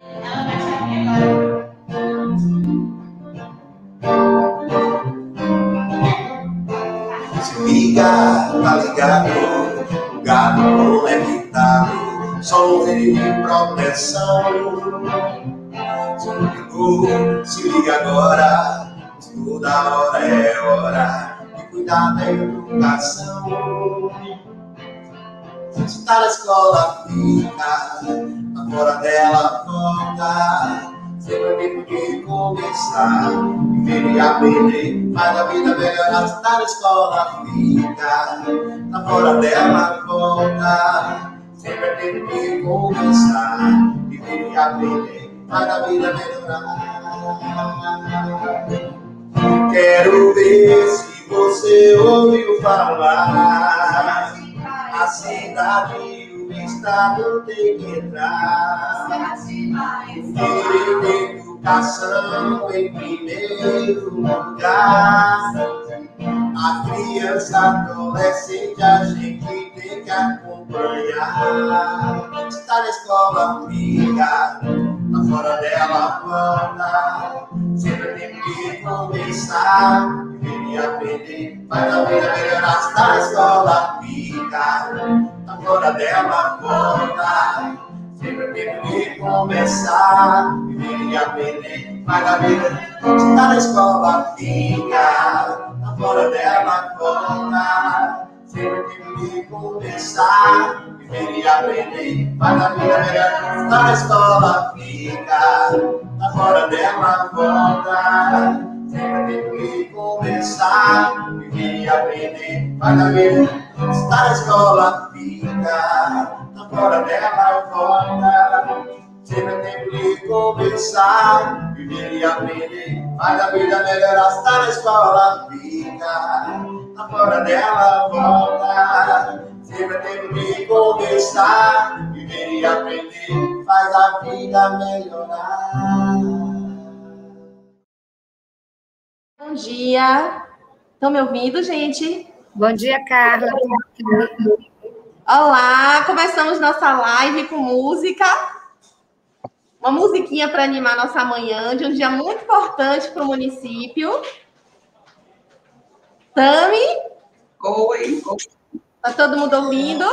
Se liga, tá ligado? O gado conectado, só um rei de proteção. Se ligou, se liga agora, toda hora é hora de cuidar da educação. Se tá na escola, fica, fora dela, volta. Sempre é tempo de começar, viver e aprender, faz a vida melhorar. Se tá na escola, fica, fora dela, volta. Sempre é tempo de começar, viver e aprender, faz a vida melhorar. Quero ver se você ouviu falar. A cidade e o estado tem que entrar. Direito de educação em primeiro lugar. A criança, adolescente, a gente tem que acompanhar. Está na escola, fica, fora dela, volta. Sempre tem que começar, viver e aprender, faz a vida melhorar. Está na escola, fica, fora dela, volta. Sempre tem que começar, viver e aprender, faz a vida. Está na escola, fica, fora dela, volta. Sempre tem que começar, viver e aprender, faz a vida melhor. Está na escola, fica, fora dela, volta. Sempre tem que começar, viver e aprender, faz a vida. Está na escola, fica, fora dela, volta. Sempre tem que começar, viver e aprender, faz a vida melhorar. Está na escola, fica, fora dela, volta. Sempre tem que começar, viver e aprender, faz a vida melhorar. Bom dia. Estão me ouvindo, gente? Bom dia, Carla. Olá, começamos nossa live com música. Uma musiquinha para animar nossa manhã de um dia muito importante para o município. Tami? Oi. Tá todo mundo ouvindo?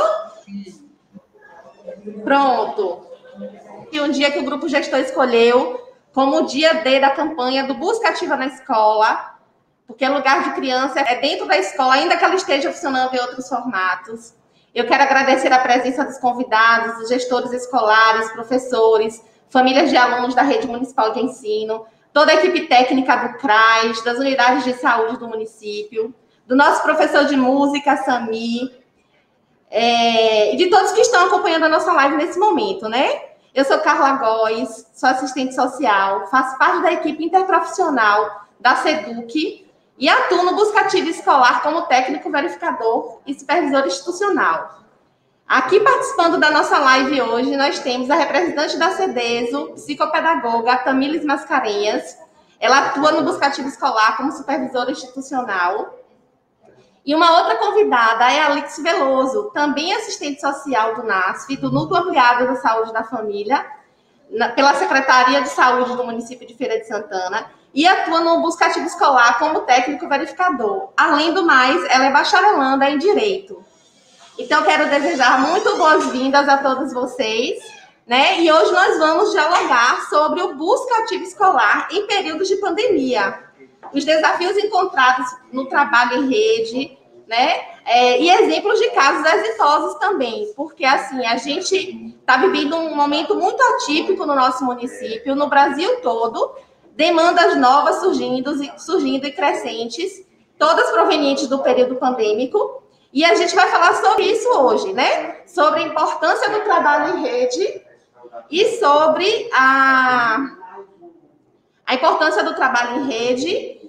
Pronto. E um dia que o grupo gestor escolheu como o dia D da campanha do Busca Ativa na Escola, porque lugar de criança é dentro da escola, ainda que ela esteja funcionando em outros formatos. Eu quero agradecer a presença dos convidados, dos gestores escolares, professores, famílias de alunos da Rede Municipal de Ensino, toda a equipe técnica do CRAS, das unidades de saúde do município, do nosso professor de música, Sami, e de todos que estão acompanhando a nossa live nesse momento, né? Eu sou Carla Góes, sou assistente social, faço parte da equipe interprofissional da SEDUC e atuo no Busca Ativa Escolar como técnico verificador e supervisor institucional. Aqui participando da nossa live hoje, nós temos a representante da CEDESO, psicopedagoga Tamires Mascarenhas. Ela atua no Busca Ativa Escolar como supervisora institucional. E uma outra convidada é a Alix Veloso, também assistente social do NASF, do Núcleo Ampliado da Saúde da Família, pela Secretaria de Saúde do município de Feira de Santana, e atua no Busca Ativa Escolar como técnico verificador. Além do mais, ela é bacharelanda em Direito. Então, quero desejar muito boas-vindas a todos vocês, né? E hoje nós vamos dialogar sobre o Busca Ativa Escolar em períodos de pandemia. Os desafios encontrados no trabalho em rede, né? E exemplos de casos exitosos também, porque, assim, a gente está vivendo um momento muito atípico no nosso município, no Brasil todo, demandas novas surgindo e crescentes, todas provenientes do período pandêmico, e a gente vai falar sobre isso hoje, né? Sobre a importância do trabalho em rede e sobre a importância do trabalho em rede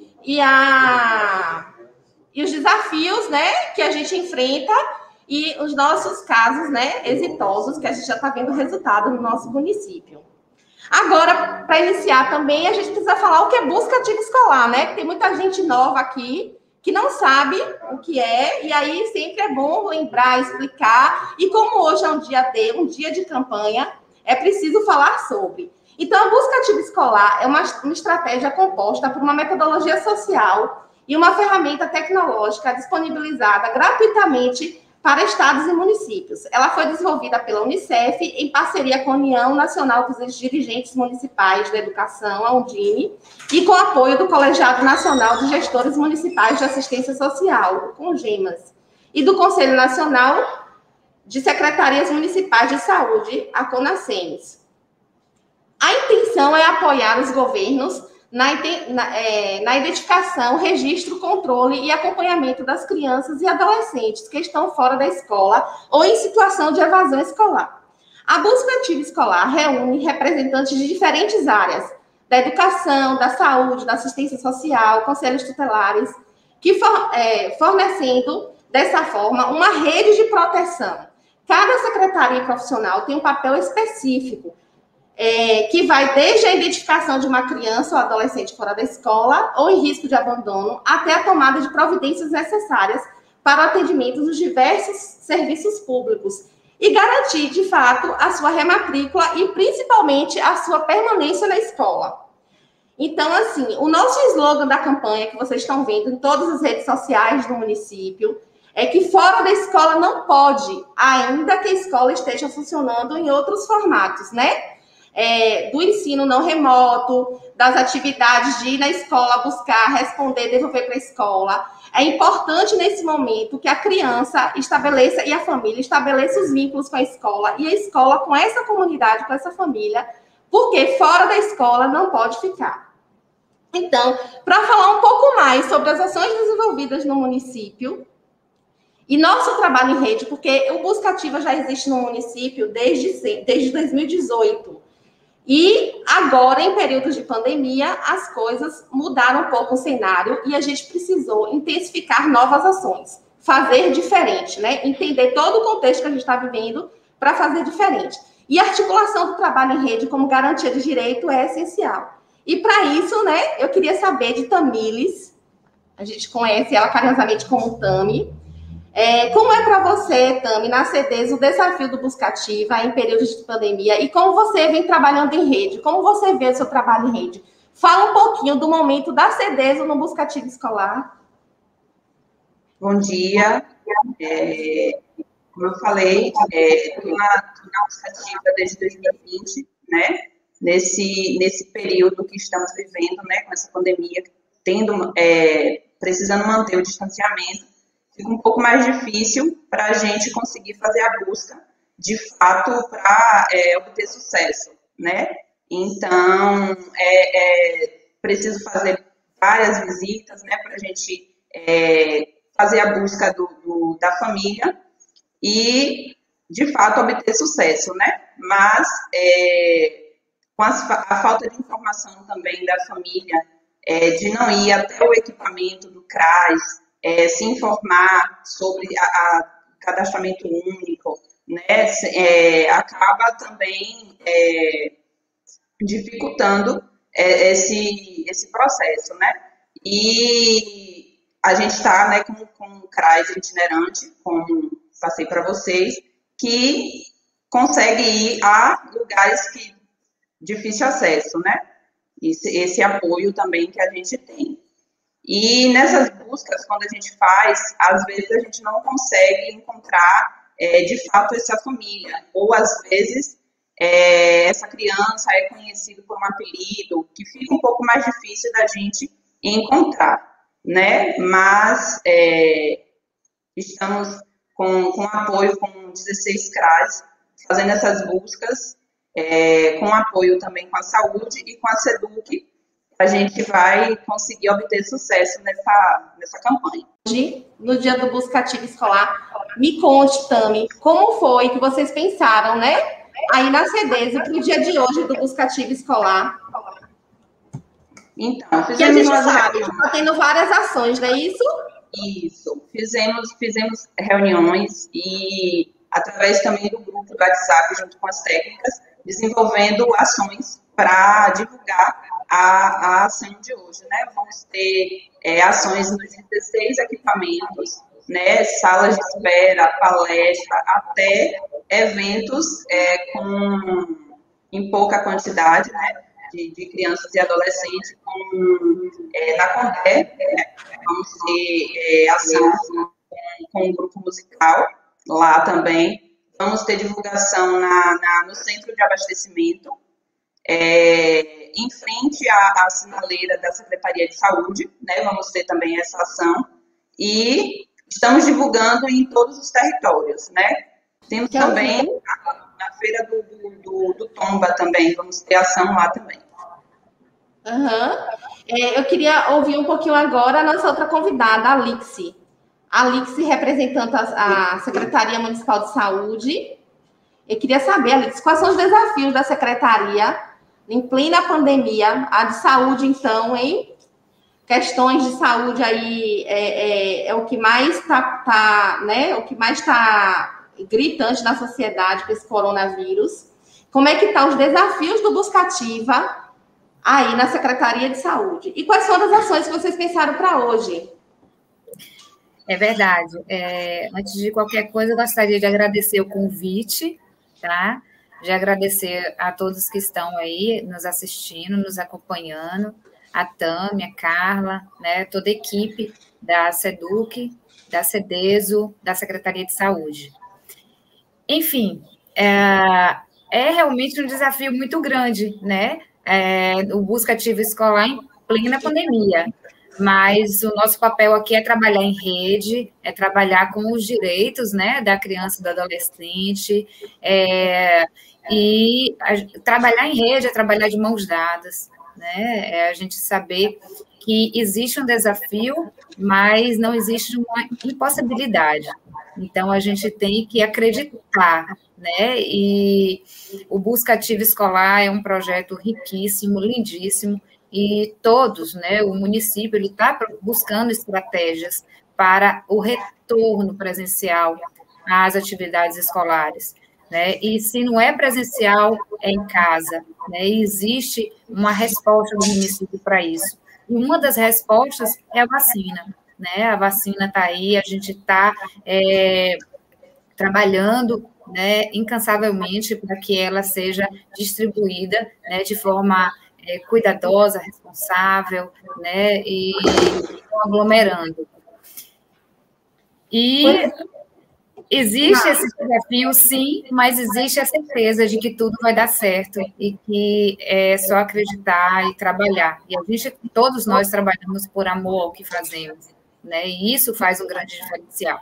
e os desafios, né, que a gente enfrenta e os nossos casos, né, exitosos, que a gente já está vendo resultado no nosso município. Agora, para iniciar também, a gente precisa falar o que é Busca Ativa Escolar, né? Porque tem muita gente nova aqui que não sabe o que é, e aí sempre é bom lembrar, explicar, e como hoje é um dia D, um dia de campanha, é preciso falar sobre. Então, a busca ativa escolar é uma estratégia composta por uma metodologia social e uma ferramenta tecnológica disponibilizada gratuitamente para estados e municípios. Ela foi desenvolvida pela Unicef em parceria com a União Nacional dos Dirigentes Municipais da Educação, a Undime, e com apoio do Colegiado Nacional de Gestores Municipais de Assistência Social, o CONGEMAS, e do Conselho Nacional de Secretarias Municipais de Saúde, a CONASEMES. A intenção é apoiar os governos na identificação, registro, controle e acompanhamento das crianças e adolescentes que estão fora da escola ou em situação de evasão escolar. A busca ativa escolar reúne representantes de diferentes áreas, da educação, da saúde, da assistência social, conselhos tutelares, que fornecendo, dessa forma, uma rede de proteção. Cada secretaria profissional tem um papel específico, que vai desde a identificação de uma criança ou adolescente fora da escola ou em risco de abandono, até a tomada de providências necessárias para o atendimento dos diversos serviços públicos e garantir, de fato, a sua rematrícula e, principalmente, a sua permanência na escola. Então, assim, o nosso slogan da campanha, que vocês estão vendo em todas as redes sociais do município, é que fora da escola não pode, ainda que a escola esteja funcionando em outros formatos, né? Do ensino não remoto, das atividades de ir na escola, buscar, responder, devolver para a escola. É importante, nesse momento, que a criança estabeleça e a família estabeleça os vínculos com a escola e a escola com essa comunidade, com essa família, porque fora da escola não pode ficar. Então, para falar um pouco mais sobre as ações desenvolvidas no município e nosso trabalho em rede, porque o Busca Ativa já existe no município desde 2018. E agora, em períodos de pandemia, as coisas mudaram um pouco o cenário e a gente precisou intensificar novas ações, fazer diferente, né? Entender todo o contexto que a gente está vivendo para fazer diferente. E a articulação do trabalho em rede como garantia de direito é essencial. E para isso, né, eu queria saber de Tamílis, a gente conhece ela carinhosamente como Tami. Como é para você, Tami, na CEDES, o desafio do Busca Ativa em períodos de pandemia e como você vem trabalhando em rede? Como você vê o seu trabalho em rede? Fala um pouquinho do momento da CEDES no Busca Ativa escolar. Bom dia. Como eu falei, estou na Busca Ativa desde 2020, né? Nesse período que estamos vivendo, né, com essa pandemia, precisando manter o distanciamento, fica um pouco mais difícil para a gente conseguir fazer a busca, de fato, para obter sucesso, né? Então, preciso fazer várias visitas, né, para a gente fazer a busca da família e, de fato, obter sucesso, né? Mas, com a falta de informação também da família, de não ir até o equipamento do CRAS, se informar sobre o cadastramento único, né, acaba também dificultando esse processo, né? E a gente está, né, com o CRAS itinerante, como passei para vocês, que consegue ir a lugares que difícil acesso, né? Esse apoio também que a gente tem. E nessas buscas, quando a gente faz, às vezes a gente não consegue encontrar, de fato, essa família. Ou, às vezes, essa criança é conhecida por um apelido, que fica um pouco mais difícil da gente encontrar, né? Mas estamos com apoio com 16 CRAS, fazendo essas buscas, com apoio também com a saúde e com a SEDUC, a gente vai conseguir obter sucesso nessa campanha. Hoje, no dia do Busca Ativa escolar, me conte, Tami, como foi que vocês pensaram, né, aí na CEDES, para o dia de hoje do Busca Ativa escolar? Então, que a gente sabe, está tendo várias ações, não é isso? Isso, fizemos reuniões e, através também do grupo do WhatsApp, junto com as técnicas, desenvolvendo ações para divulgar a ação de hoje, né? Vamos ter ações nos 16 equipamentos, né? Salas de espera, palestra, até eventos em pouca quantidade, né? de crianças e adolescentes na Condé, né? Vamos ter ação com o grupo musical lá também. Vamos ter divulgação no centro de abastecimento, em frente à sinaleira da Secretaria de Saúde, né? Vamos ter também essa ação. E estamos divulgando em todos os territórios, né? Temos também na Feira do Tomba também, vamos ter ação lá também. Eu queria ouvir um pouquinho agora a nossa outra convidada, a Alixi. A Alixi representando a Secretaria Municipal de Saúde. Eu queria saber, Alixi, quais são os desafios da Secretaria em plena pandemia, a de saúde, então, hein? Questões de saúde aí é o que mais né? O que mais está gritante na sociedade com esse coronavírus. Como é que estão os desafios do Buscativa aí na Secretaria de Saúde? E quais foram as ações que vocês pensaram para hoje? É verdade. Antes de qualquer coisa, eu gostaria de agradecer o convite, tá? De agradecer a todos que estão aí nos assistindo, nos acompanhando, a Tâmia, a Carla, né, toda a equipe da SEDUC, da CEDESO, da Secretaria de Saúde. Enfim, é realmente um desafio muito grande, né? O Buscativa Escolar em plena pandemia, mas o nosso papel aqui é trabalhar em rede, é trabalhar com os direitos, né, da criança e do adolescente, e trabalhar em rede é trabalhar de mãos dadas, né? É a gente saber que existe um desafio, mas não existe uma impossibilidade. Então, a gente tem que acreditar, né? E o Buscativa Escolar é um projeto riquíssimo, lindíssimo, e todos, né? O município ele está buscando estratégias para o retorno presencial às atividades escolares, né? E se não é presencial, é em casa, né? E existe uma resposta do município para isso. E uma das respostas é a vacina, né? A vacina está aí, a gente está trabalhando, né, incansavelmente para que ela seja distribuída, né, de forma cuidadosa, responsável, né, e não aglomerando. E existe esse desafio, sim, mas existe a certeza de que tudo vai dar certo e que é só acreditar e trabalhar. E todos nós trabalhamos por amor ao que fazemos, né? E isso faz um grande diferencial.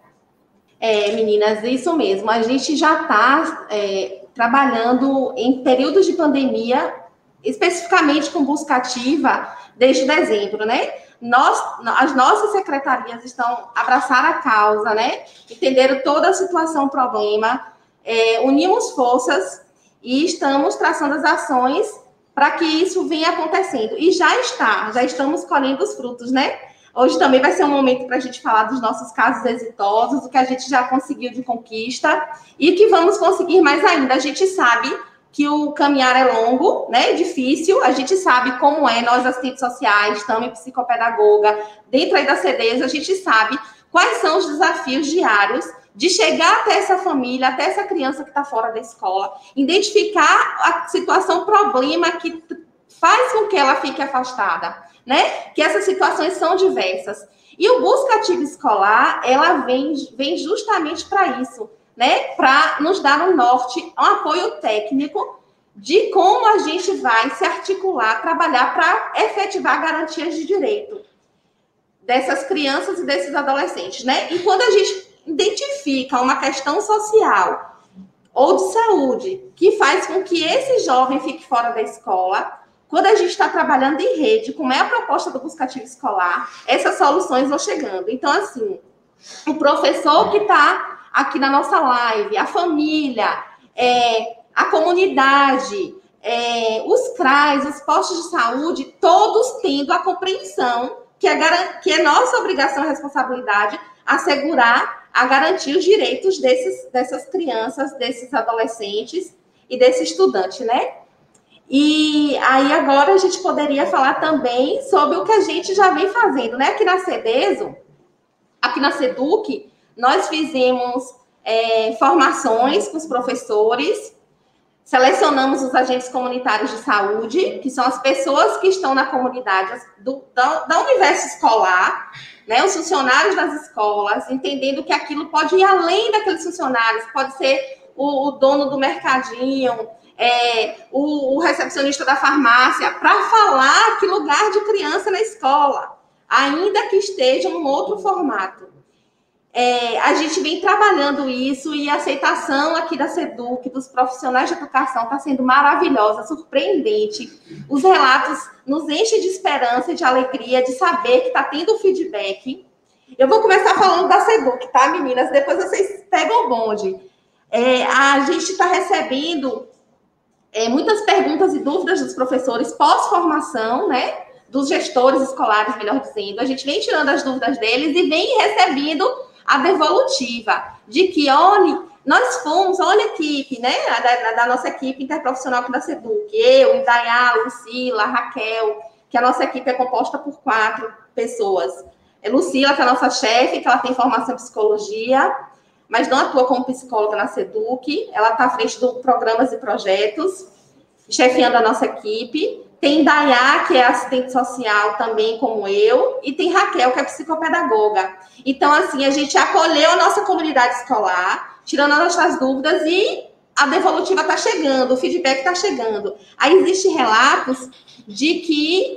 Meninas, isso mesmo. A gente já está trabalhando em períodos de pandemia, especificamente com Buscativa, desde dezembro, né? As nossas secretarias estão abraçando a causa, né? Entenderam toda a situação, o problema, unimos forças e estamos traçando as ações para que isso venha acontecendo. E já estamos colhendo os frutos, né? Hoje também vai ser um momento para a gente falar dos nossos casos exitosos, o que a gente já conseguiu de conquista e que vamos conseguir mais ainda. A gente sabe que o caminhar é longo, né? Difícil. A gente sabe como nós, assistentes sociais, também psicopedagoga, dentro aí da CEDESO, a gente sabe quais são os desafios diários de chegar até essa família, até essa criança que está fora da escola, identificar a situação, o problema que faz com que ela fique afastada, né? Que essas situações são diversas. E o Buscativa Escolar, ela vem justamente para isso, né? Para nos dar um norte, um apoio técnico de como a gente vai se articular, trabalhar para efetivar garantias de direito dessas crianças e desses adolescentes, né? E quando a gente identifica uma questão social ou de saúde que faz com que esse jovem fique fora da escola, quando a gente está trabalhando em rede, como é a proposta do Buscativa Escolar, essas soluções vão chegando. Então, assim, o professor que está aqui na nossa live, a família, a comunidade, os CRAs, os postos de saúde, todos tendo a compreensão que é nossa obrigação e responsabilidade assegurar a garantir os direitos dessas crianças, desses adolescentes e desse estudante, né? E aí agora a gente poderia falar também sobre o que a gente já vem fazendo, né? Aqui na CEDESO, aqui na SEDUC, nós fizemos formações com os professores, Selecionamos os agentes comunitários de saúde, que são as pessoas que estão na comunidade da universo escolar, né, os funcionários das escolas, entendendo que aquilo pode ir além daqueles funcionários, pode ser o dono do mercadinho, o recepcionista da farmácia, para falar que lugar de criança na escola, ainda que esteja em um outro formato. A gente vem trabalhando isso e a aceitação aqui da SEDUC, dos profissionais de educação, está sendo maravilhosa, surpreendente. Os relatos nos enchem de esperança e de alegria de saber que está tendo feedback. Eu vou começar falando da SEDUC, tá, meninas? Depois vocês pegam o bonde. A gente está recebendo muitas perguntas e dúvidas dos professores pós-formação, né? Dos gestores escolares, melhor dizendo. A gente vem tirando as dúvidas deles e vem recebendo a devolutiva, de que, olha, olha a equipe, né, da nossa equipe interprofissional aqui da SEDUC, eu, Indaiá, Lucila, Raquel, que a nossa equipe é composta por 4 pessoas. Lucila, que é a nossa chefe, que ela tem formação em psicologia, mas não atua como psicóloga na SEDUC, ela está à frente de programas e projetos, chefiando a nossa equipe. Tem Dayá, que é assistente social também, como eu, e tem Raquel, que é psicopedagoga. Então, assim, a gente acolheu a nossa comunidade escolar, tirando as nossas dúvidas, e a devolutiva está chegando, o feedback está chegando. Aí existem relatos de que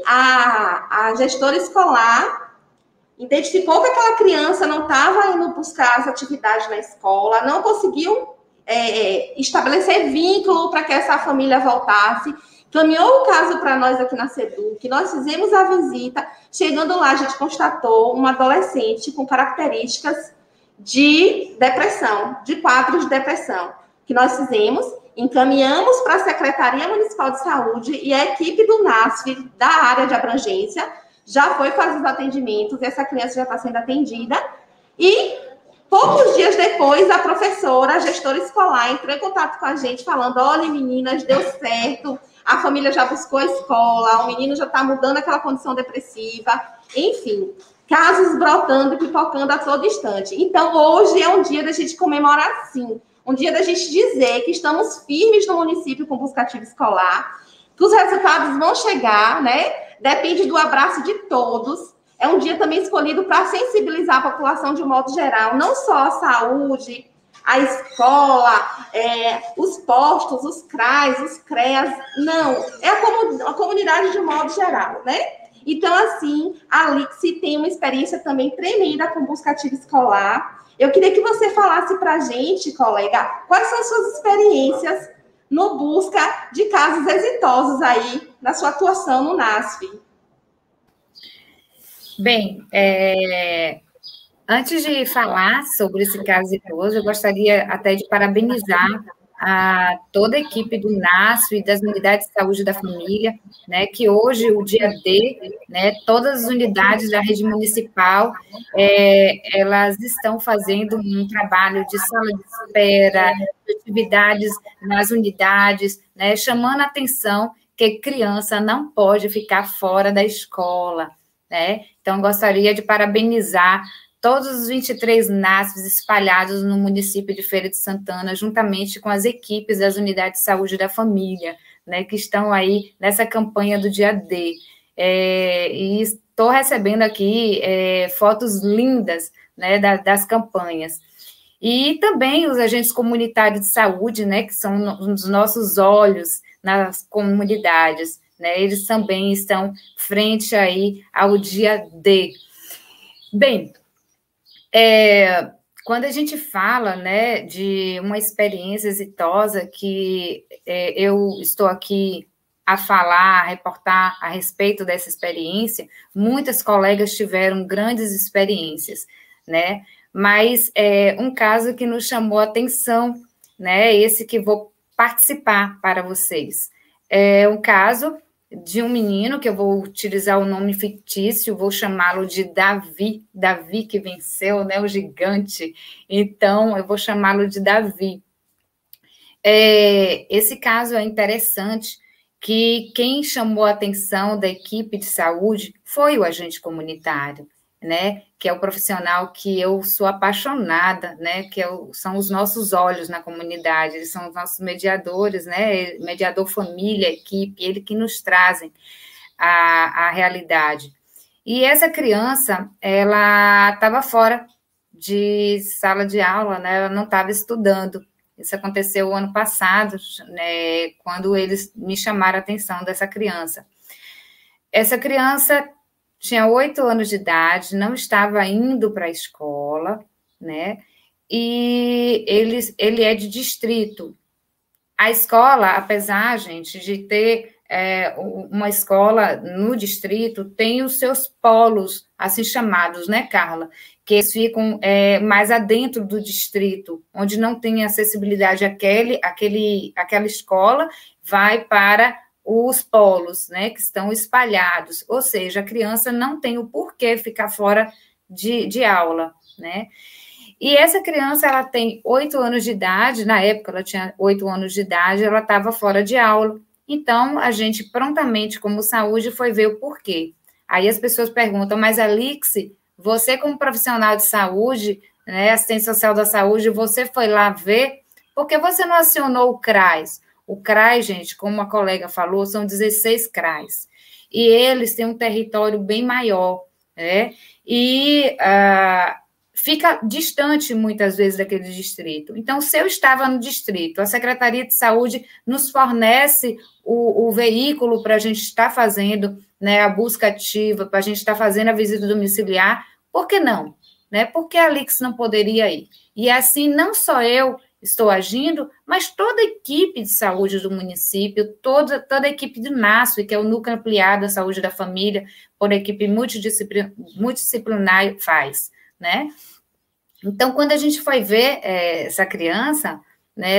a gestora escolar identificou que aquela criança não estava indo buscar as atividades na escola, não conseguiu estabelecer vínculo para que essa família voltasse, caminhou o caso para nós aqui na SEDUC, nós fizemos a visita, chegando lá a gente constatou uma adolescente com características de depressão, de quadros de depressão, que nós fizemos, encaminhamos para a Secretaria Municipal de Saúde e a equipe do NASF, da área de abrangência, já foi fazer os atendimentos, essa criança já está sendo atendida, e poucos dias depois, a professora, a gestora escolar, entrou em contato com a gente, falando, olha, meninas, deu certo, a família já buscou a escola, o menino já está mudando aquela condição depressiva, enfim, casos brotando e pipocando a todo instante. Então, hoje é um dia da gente comemorar, sim, um dia da gente dizer que estamos firmes no município com busca ativa escolar, que os resultados vão chegar, né? Depende do abraço de todos. É um dia também escolhido para sensibilizar a população de um modo geral, não só a saúde, a escola, os postos, os CRAs, os CREAS, não, é a comunidade de um modo geral, né? Então, assim, a Alix tem uma experiência também tremenda com busca ativa escolar. Eu queria que você falasse para a gente, colega, quais são as suas experiências no busca de casos exitosos aí na sua atuação no NASF. Bem, antes de falar sobre esse caso exitoso, eu gostaria até de parabenizar a toda a equipe do NASF e das unidades de saúde da família, né, que hoje, o dia D, né, todas as unidades da rede municipal, elas estão fazendo um trabalho de sala de espera, de atividades nas unidades, né, chamando a atenção que criança não pode ficar fora da escola, né? Então, gostaria de parabenizar todos os 23 NASFs espalhados no município de Feira de Santana, juntamente com as equipes das unidades de saúde da família, né, que estão aí nessa campanha do dia D. E estou recebendo aqui fotos lindas, né, das campanhas. E também os agentes comunitários de saúde, né, que são os nossos olhos nas comunidades, né, eles também estão frente aí ao dia D. Bem, quando a gente fala, né, de uma experiência exitosa que eu estou aqui a falar, a reportar a respeito dessa experiência, muitas colegas tiveram grandes experiências, né, mas um caso que nos chamou a atenção, né, esse que vou participar para vocês. É um caso de um menino, que eu vou utilizar o nome fictício, vou chamá-lo de Davi, Davi que venceu, né, o gigante, então eu vou chamá-lo de Davi. Esse caso é interessante, que quem chamou a atenção da equipe de saúde foi o agente comunitário, né, que é o profissional que eu sou apaixonada, né, que são os nossos olhos na comunidade, eles são os nossos mediadores, né, mediador família, equipe, eles que nos trazem a realidade. E essa criança, ela estava fora de sala de aula, né, ela não estava estudando. Isso aconteceu o ano passado, né, quando eles me chamaram a atenção dessa criança. Essa criança tinha 8 anos de idade, não estava indo para a escola, né? E ele é de distrito. A escola, apesar, gente, de ter uma escola no distrito, tem os seus polos, assim chamados, né, Carla? Que eles ficam mais adentro do distrito, onde não tem acessibilidade àquela escola, vai para os polos, né, que estão espalhados, ou seja, a criança não tem o porquê ficar fora de aula, né? E essa criança, ela tem 8 anos de idade, na época ela tinha 8 anos de idade, ela estava fora de aula, então a gente prontamente, como saúde, foi ver o porquê. Aí as pessoas perguntam, mas Alix, você como profissional de saúde, né, assistente social da saúde, você foi lá ver, por que você não acionou o CRAS? O CRAS, gente, como a colega falou, são 16 CRAS. E eles têm um território bem maior, né? E fica distante, muitas vezes, daquele distrito. Então, se eu estava no distrito, a Secretaria de Saúde nos fornece o veículo para a gente estar fazendo, né, a busca ativa, para a gente estar fazendo a visita domiciliar, por que não? Né? Por que a Alix não poderia ir? E assim, não só eu estou agindo, mas toda a equipe de saúde do município, toda a equipe do NASF, que é o Núcleo Ampliado da Saúde da Família, por equipe multidisciplinar faz, né? Então, quando a gente foi ver essa criança, né,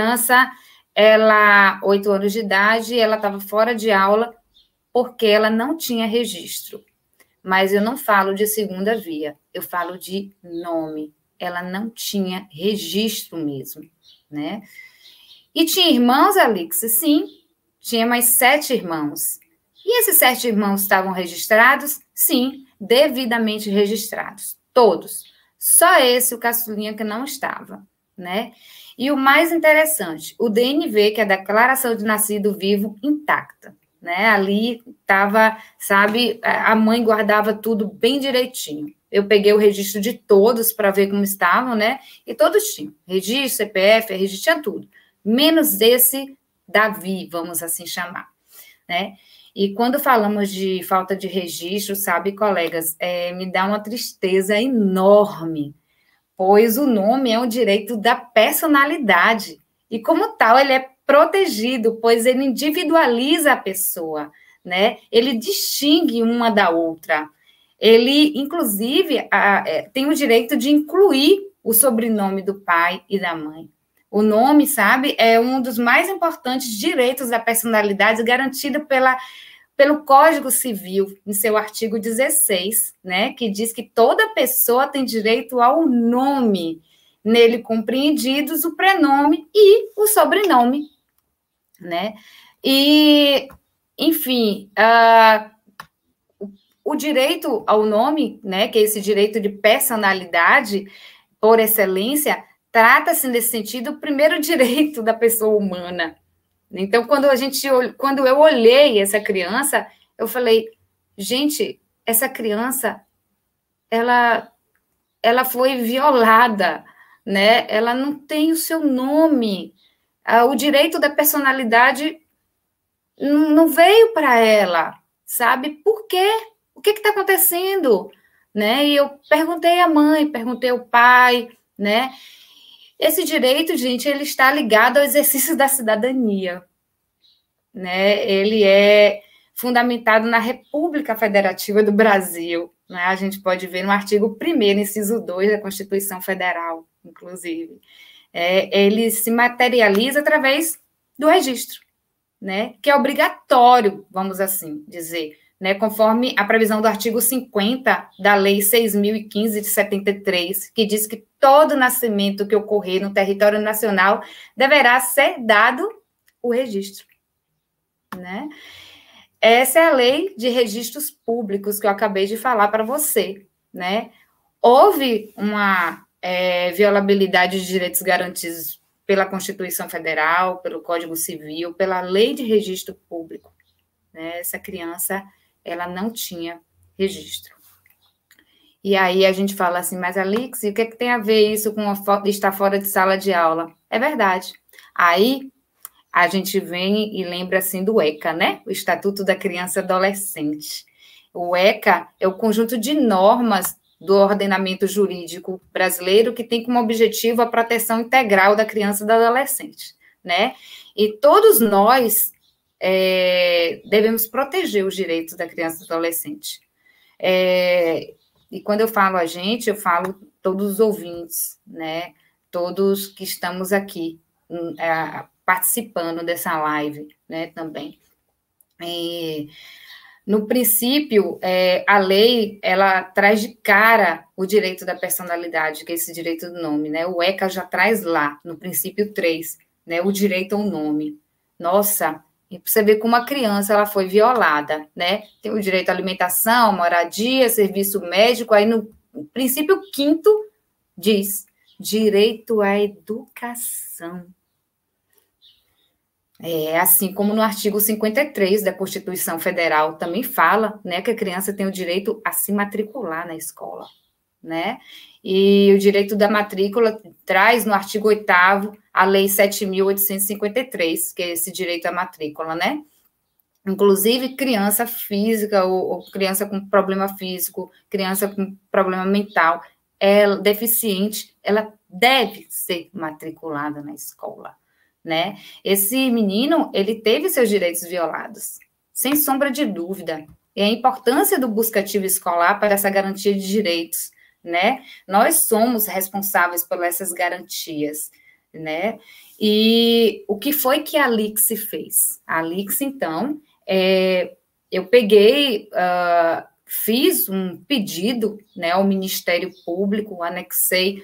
ela, 8 anos de idade, ela estava fora de aula porque ela não tinha registro. Mas eu não falo de segunda via, eu falo de nome. Ela não tinha registro mesmo, né? E tinha irmãos, Alix? Sim, tinha mais 7 irmãos. E esses 7 irmãos estavam registrados? Sim, devidamente registrados, todos. Só esse, o caçulinha, que não estava, né? E o mais interessante, o DNV, que é a Declaração de Nascido Vivo, intacta, né? Ali estava, sabe, a mãe guardava tudo bem direitinho. Eu peguei o registro de todos para ver como estavam, né? E todos tinham registro, CPF, RG, tinha tudo. Menos esse Davi, vamos assim chamar, né? E quando falamos de falta de registro, sabe, colegas, me dá uma tristeza enorme, pois o nome é um direito da personalidade. E como tal, ele é protegido, pois ele individualiza a pessoa, né? Ele distingue uma da outra. Ele, inclusive, tem o direito de incluir o sobrenome do pai e da mãe. O nome, sabe, é um dos mais importantes direitos da personalidade garantido pelo Código Civil, em seu artigo 16, né, que diz que toda pessoa tem direito ao nome, nele compreendidos o prenome e o sobrenome, né? E, enfim, o direito ao nome, né, que é esse direito de personalidade, por excelência, trata-se, nesse sentido, o primeiro direito da pessoa humana. Então, quando eu olhei essa criança, eu falei, gente, essa criança, ela foi violada, né? Ela não tem o seu nome. O direito da personalidade não veio para ela, sabe? Por quê? O que está acontecendo? Né? E eu perguntei à mãe, perguntei ao pai, né? Esse direito, gente, ele está ligado ao exercício da cidadania, né? Ele é fundamentado na República Federativa do Brasil, né? A gente pode ver no artigo 1º, inciso 2 da Constituição Federal, inclusive. Ele se materializa através do registro, né? Que é obrigatório, vamos assim dizer, né, conforme a previsão do artigo 50 da Lei 6.015 de 73, que diz que todo nascimento que ocorrer no território nacional deverá ser dado o registro, né? Essa é a Lei de Registros Públicos que eu acabei de falar para você, né? Houve uma violabilidade de direitos garantidos pela Constituição Federal, pelo Código Civil, pela Lei de Registro Público, né? Essa criança, ela não tinha registro. E aí a gente fala assim, mas Alix, o que tem a ver isso com estar fora de sala de aula? É verdade. Aí a gente vem e lembra assim do ECA, né? O Estatuto da Criança e Adolescente. O ECA é o conjunto de normas do ordenamento jurídico brasileiro que tem como objetivo a proteção integral da criança e do adolescente, né? E todos nós devemos proteger os direitos da criança e do adolescente. E quando eu falo a gente, eu falo todos os ouvintes, né? Todos que estamos aqui participando dessa live, né? Também. No princípio, a lei, ela traz de cara o direito da personalidade, que é esse direito do nome, né? O ECA já traz lá, no princípio 3, né? O direito ao nome. Nossa, e você vê como a criança ela foi violada, né? Tem o direito à alimentação, moradia, serviço médico, aí no princípio 5º diz direito à educação. Assim como no artigo 53 da Constituição Federal também fala, né, que a criança tem o direito a se matricular na escola, né? E o direito da matrícula traz no artigo 8º a Lei 7.853, que é esse direito à matrícula, né? Inclusive, criança física ou criança com problema físico, criança com problema mental, deficiente, ela deve ser matriculada na escola, né? Esse menino, ele teve seus direitos violados, sem sombra de dúvida. E a importância do buscativo escolar para essa garantia de direitos, né? Nós somos responsáveis por essas garantias, né? E o que foi que a Alix fez? A Alix, então, eu peguei, fiz um pedido, né, ao Ministério Público, anexei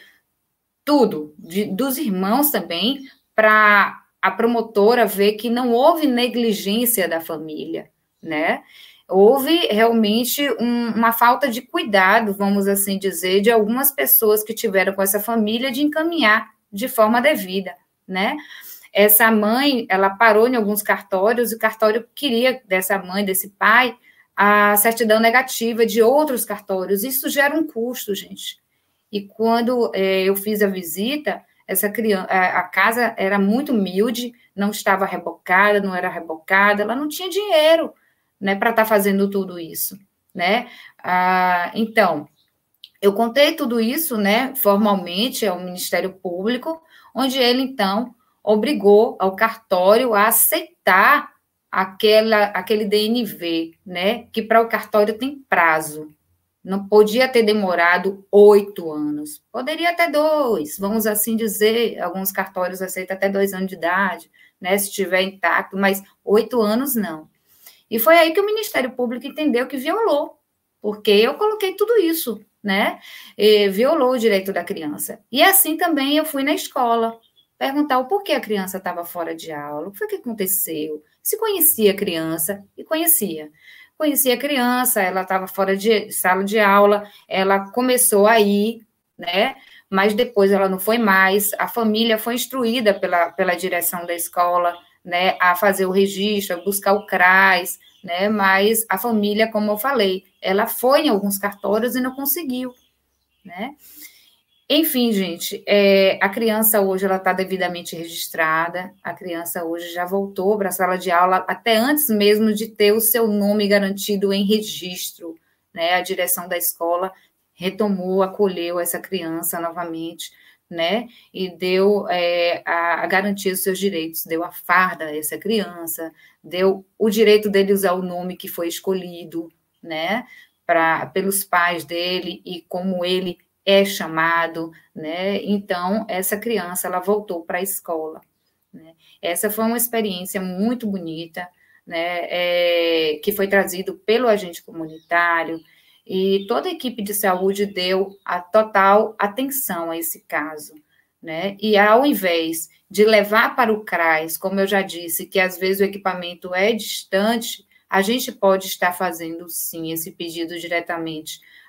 tudo, dos irmãos também, para a promotora ver que não houve negligência da família, né? Houve realmente uma falta de cuidado, vamos assim dizer, de algumas pessoas que tiveram com essa família de encaminhar de forma devida, né? Essa mãe, ela parou em alguns cartórios, e o cartório queria dessa mãe, desse pai, a certidão negativa de outros cartórios. Isso gera um custo, gente. E quando eu fiz a visita, essa criança, a casa era muito humilde, não estava rebocada, não era rebocada, ela não tinha dinheiro, né, para estar fazendo tudo isso, né? Então, eu contei tudo isso, né, formalmente ao Ministério Público, onde ele, então, obrigou ao cartório a aceitar aquele DNV, né, que para o cartório tem prazo. Não podia ter demorado 8 anos. Poderia até 2, vamos assim dizer. Alguns cartórios aceitam até 2 anos de idade, né, se estiver intacto, mas 8 anos não. E foi aí que o Ministério Público entendeu que violou, porque eu coloquei tudo isso, né? E violou o direito da criança. E assim também eu fui na escola perguntar o porquê a criança estava fora de aula, o que foi que aconteceu, se conhecia a criança, e conhecia. Conhecia a criança, ela estava fora de sala de aula, ela começou a ir, né? Mas depois ela não foi mais, a família foi instruída pela direção da escola, né, a fazer o registro, a buscar o CRAS, né? Mas a família, como eu falei, ela foi em alguns cartórios e não conseguiu, né? Enfim, gente, a criança hoje ela está devidamente registrada, a criança hoje já voltou para a sala de aula, até antes mesmo de ter o seu nome garantido em registro, né? A direção da escola retomou, acolheu essa criança novamente, né? E deu a garantia dos seus direitos, deu a farda a essa criança, deu o direito dele usar o nome que foi escolhido, né? Pelos pais dele e como ele é chamado, né? Então, essa criança, ela voltou para a escola, né? Essa foi uma experiência muito bonita, né? Que foi trazido pelo agente comunitário, e toda a equipe de saúde deu a total atenção a esse caso, né? E ao invés de levar para o CRAS, como eu já disse, que às vezes o equipamento é distante, a gente pode estar fazendo, sim, esse pedido diretamente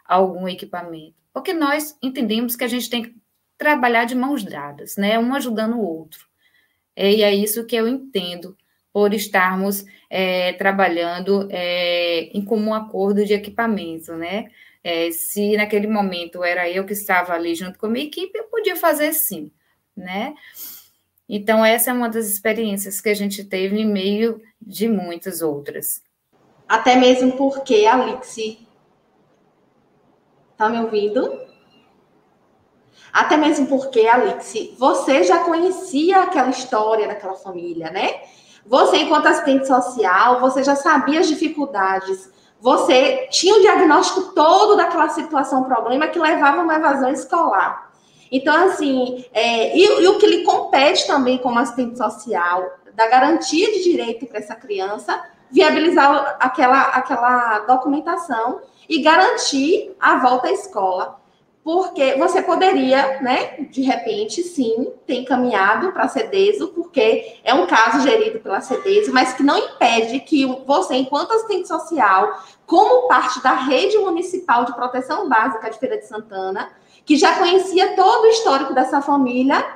algum equipamento? Porque nós entendemos que a gente tem que trabalhar de mãos dadas, né? Um ajudando o outro. E é isso que eu entendo por estarmos trabalhando em comum acordo de equipamento, né? Se naquele momento era eu que estava ali junto com a minha equipe, eu podia fazer sim, né? Então, essa é uma das experiências que a gente teve em meio de muitas outras. Até mesmo porque, Alix, tá me ouvindo? Até mesmo porque, Alix, você já conhecia aquela história daquela família, né? Você, enquanto assistente social, você já sabia as dificuldades, você tinha o diagnóstico todo daquela situação, problema que levava a uma evasão escolar. Então, assim, e o que lhe compete também como assistente social, da garantia de direito para essa criança, viabilizar aquela documentação e garantir a volta à escola. Porque você poderia, né, de repente, sim, ter encaminhado para a CEDESO, porque é um caso gerido pela CEDESO, mas que não impede que você, enquanto assistente social, como parte da rede municipal de proteção básica de Feira de Santana, que já conhecia todo o histórico dessa família,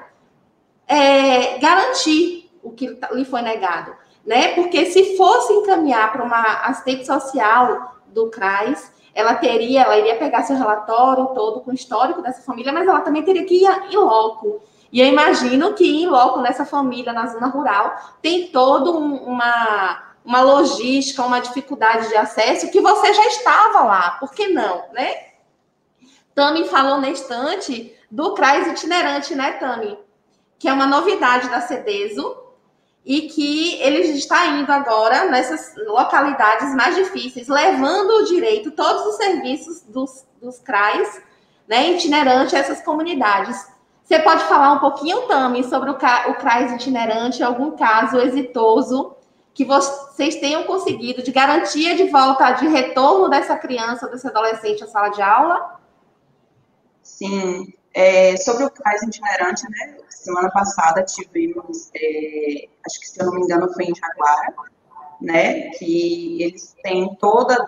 garantir o que lhe foi negado, né? Porque se fosse encaminhar para uma assistente social do CRAS, ela iria pegar seu relatório todo com o histórico dessa família, mas ela também teria que ir em loco. E eu imagino que em loco, nessa família, na zona rural, tem toda uma logística, uma dificuldade de acesso, que você já estava lá, por que não, né? Tami falou na estante do CRAS itinerante, né, Tami? Que é uma novidade da CEDESO, e que ele está indo agora nessas localidades mais difíceis, levando o direito, todos os serviços dos CRAs, né, itinerante a essas comunidades. Você pode falar um pouquinho, Tami, sobre o CRAs itinerante, algum caso exitoso que vocês tenham conseguido de garantia de volta, de retorno dessa criança, desse adolescente à sala de aula? Sim, sobre o CRAs itinerante, né? Semana passada tivemos, acho que se eu não me engano foi em Jaguara, né? Que eles têm todas